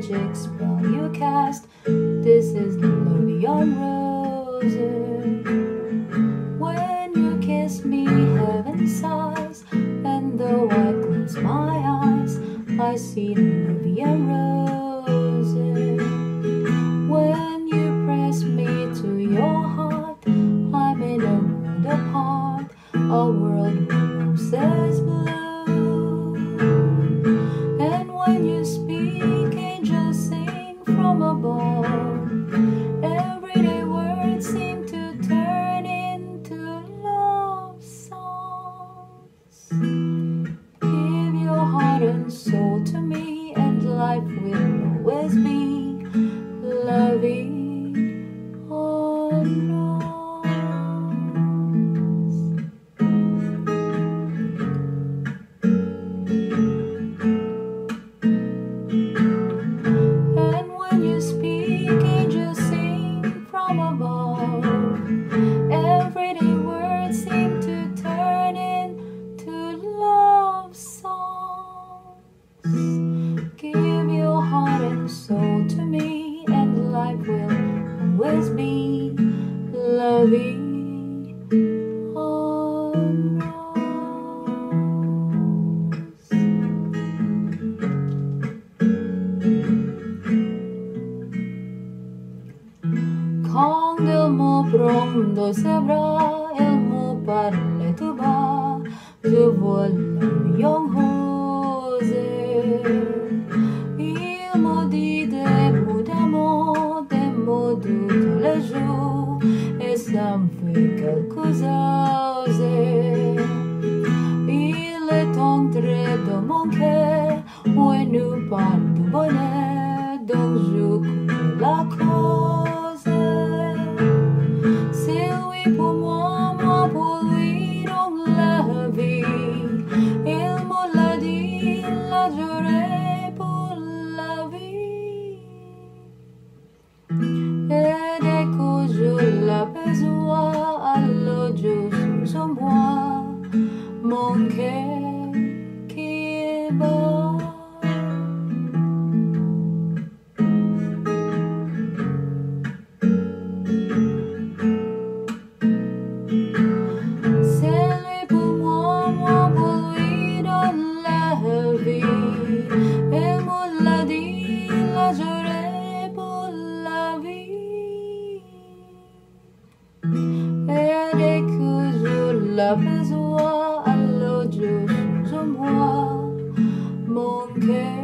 magic spell you cast. This is the love beyond roses. When you kiss me, heaven sighs, and though I close my eyes, I see the love beyond roses. When you press me to your heart, I'm in a world apart, a world where roses bloom. And when you speak, angels sing from above. Everyday words seem to turn into love songs. Give your heart and soul to me, and life will always be loving on us. And when you speak, angels sing from above. Everyday words seem to turn into love songs. Give your heart and soul to me, and life will always be loving on us. Quand il me prend dans ses bras, il me parle tout bas, je vois la young rose. Il me dit des mots d'amour, des mots doux tous les jours, et ça me fait quelque chose. Il est entré dans mon cœur, où il nous parle du bonheur, donc je connais la cause. C'est lui pour moi, moi pour lui, donc la vie. Il me l'a dit, la durée pour la vie. Et dès que je l'aperçois, alors je sous moi, mon cœur qui bat. Et dès que je l'aperçois, alors je sous moi, mon cœur.